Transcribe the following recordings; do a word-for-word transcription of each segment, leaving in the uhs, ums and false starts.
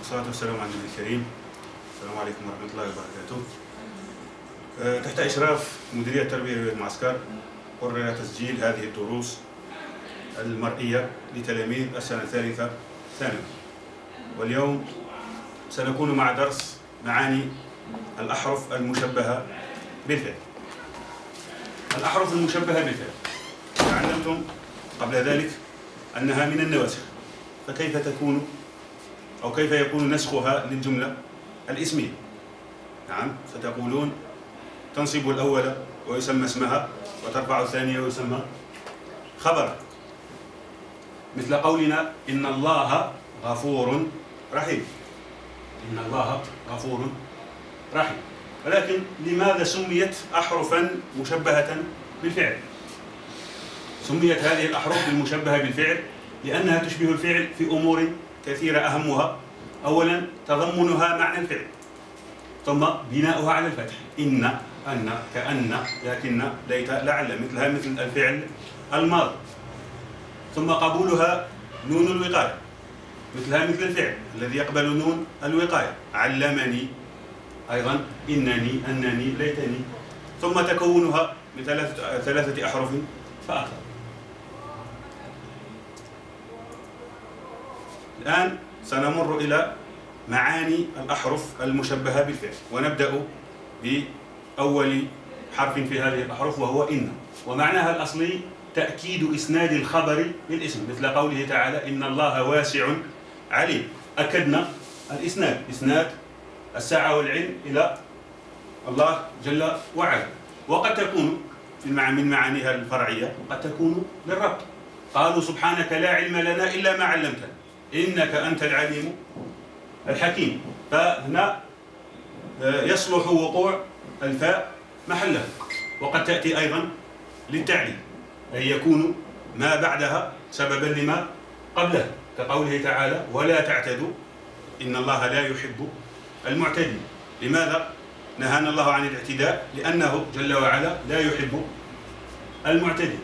والصلاة والسلام على النبي الكريم. السلام عليكم ورحمة الله وبركاته. تحت إشراف مديرية التربية والمعسكر قرر تسجيل هذه الدروس المرئية لتلاميذ السنة الثالثة ثانوي، واليوم سنكون مع درس معاني الأحرف المشبهة بالفعل. الأحرف المشبهة بالفعل تعلمتم قبل ذلك أنها من النواسخ، فكيف تكون أو كيف يكون نسخها للجملة الاسمية؟ نعم، ستقولون تنصب الأول ويسمى اسمها وترفع الثانية ويسمى خبرها، مثل قولنا إن الله غفور رحيم. إن الله غفور رحيم. ولكن لماذا سميت أحرفا مشبهة بالفعل؟ سميت هذه الأحرف المشبهة بالفعل لأنها تشبه الفعل في أمور كثيرة، أهمها أولا تضمنها معنى الفعل، ثم بناؤها على الفتح، إن، أن، كأن، لكن، ليت، لعل، مثلها مثل الفعل الماضي، ثم قبولها نون الوقاية، مثلها مثل الفعل الذي يقبل نون الوقاية، علمني، أيضا إنني، أنني، ليتني، ثم تكونها من ثلاثة, ثلاثة أحرف فأكثر. الآن سنمر إلى معاني الأحرف المشبهة بالفعل، ونبدأ بأول حرف في هذه الأحرف وهو إن، ومعناها الأصلي تأكيد إسناد الخبر للاسم، مثل قوله تعالى إن الله واسع عليم. أكدنا الإسناد، إسناد الساعة والعلم إلى الله جل وعلا، وقد تكون من معانيها الفرعية وقد تكون للربط. قالوا سبحانك لا علم لنا إلا ما علمتنا إنك أنت العليم الحكيم، فهنا يصلح وقوع الفاء محلها، وقد تأتي أيضا للتعليل، أي يكون ما بعدها سببا لما قبلها، كقوله تعالى ولا تعتدوا إن الله لا يحب المعتدين. لماذا نهانا الله عن الاعتداء؟ لأنه جل وعلا لا يحب المعتدين.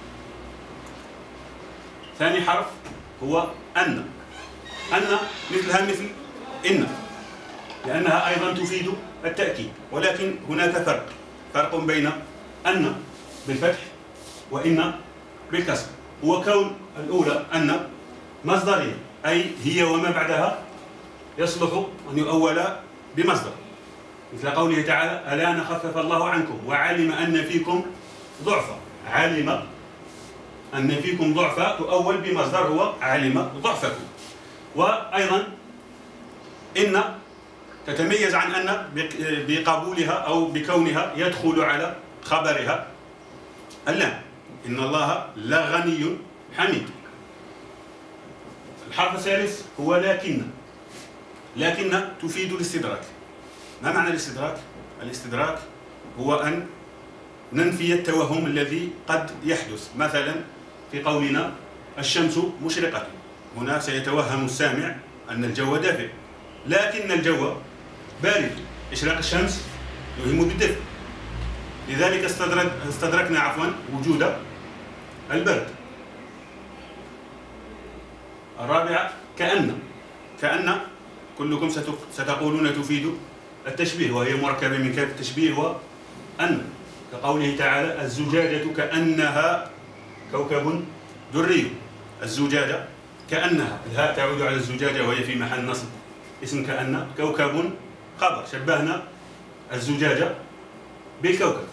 ثاني حرف هو أن. أن مثلها مثل إن، لأنها أيضا تفيد التأكيد، ولكن هناك فرق فرق بين أن بالفتح وإن بالكسر، هو كون الأولى أن مصدرية، أي هي وما بعدها يصلح أن يؤول بمصدر، مثل قوله تعالى ألا نخفف الله عنكم وعلم أن فيكم ضعفا. علم أن فيكم ضعفا تؤول بمصدر هو علم ضعفكم. وأيضا إن تتميز عن أن بقبولها أو بكونها يدخل على خبرها اللام، إن الله لغني حميد. الحرف الثالث هو لكن. لكن تفيد الاستدراك. ما معنى الاستدراك؟ الاستدراك هو أن ننفي التوهم الذي قد يحدث، مثلا في قولنا الشمس مشرقة، هنا سيتوهم السامع أن الجو دافئ، لكن الجو بارد. إشراق الشمس يوهم بالدفء، لذلك استدرك استدركنا عفوا وجود البرد. الرابعة كأن. كأن كلكم ستقولون تفيد التشبيه، وهي مركبة من كاف التشبيه وأن، كقوله تعالى الزجاجة كأنها كوكب دري. الزجاجة كأنها، الهاء تعود على الزجاجة وهي في محل نصب اسم كأن. كوكب خبر، شبهنا الزجاجة بالكوكب.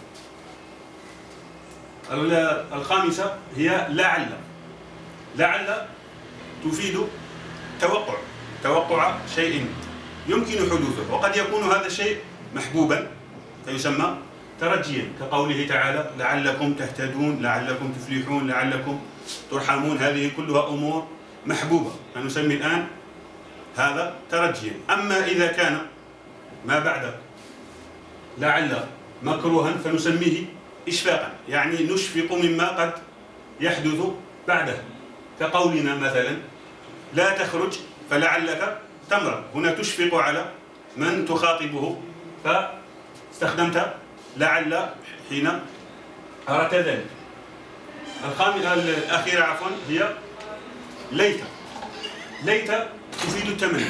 الخامسة هي لعل. لعل تفيد توقع، توقع شيء يمكن حدوثه، وقد يكون هذا الشيء محبوبا فيسمى ترجيا، كقوله تعالى لعلكم تهتدون، لعلكم تفلحون، لعلكم ترحمون. هذه كلها أمور محبوبة، فنسمي الآن هذا ترجيا. أما إذا كان ما بعد لعل مكروها فنسميه إشفاقا، يعني نشفق مما قد يحدث بعده، كقولنا مثلا لا تخرج فلعلك تمرض. هنا تشفق على من تخاطبه فاستخدمت لعل حين أردت ذلك. الخامسة الأخيرة عفوا هي ليت. ليت تفيد التمني،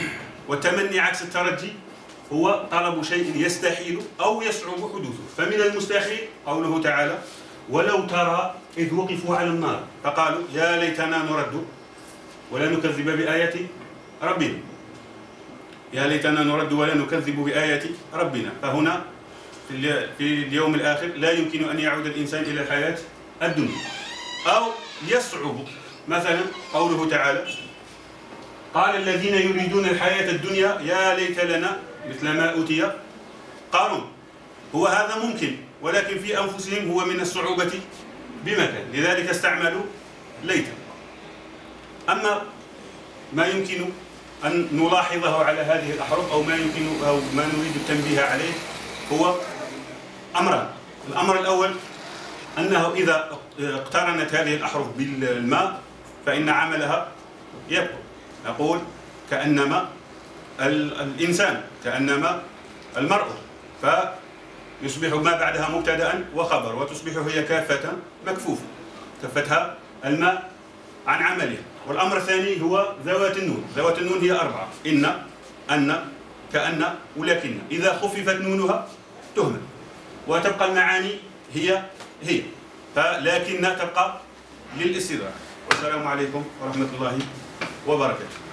والتمني عكس الترجي هو طلب شيء يستحيل أو يصعب حدوثه. فمن المستحيل قوله تعالى: ولو ترى إذ وقفوا على النار فقالوا يا ليتنا نرد ولا نكذب بآيات ربنا، يا ليتنا نرد ولا نكذب بآيات ربنا. فهنا في اليوم الآخر لا يمكن أن يعود الإنسان إلى الحياة الدنيا. أو يصعب مثلا قوله تعالى: قال الذين يريدون الحياة الدنيا يا ليت لنا مثل ما أوتي قارون. هو هذا ممكن، ولكن في أنفسهم هو من الصعوبة بمكان، لذلك استعملوا ليت. أما ما يمكن أن نلاحظه على هذه الأحرف أو ما يمكن أو ما نريد التنبيه عليه هو أمران. الأمر الأول أنه إذا اقترنت هذه الأحرف بالماء فإن عملها يبقى. نقول كأنما الإنسان، كأنما المرء، فيصبح ما بعدها مبتدأ وخبر، وتصبح هي كافة مكفوفة، كفتها الماء عن عملها. والأمر الثاني هو ذوات النون. ذوات النون هي أربعة: إن، أن، كأن، ولكن. إذا خففت نونها تهمل وتبقى المعاني هي هي، فلكن تبقى للاستدراك. والسلام عليكم ورحمة الله وبركاته.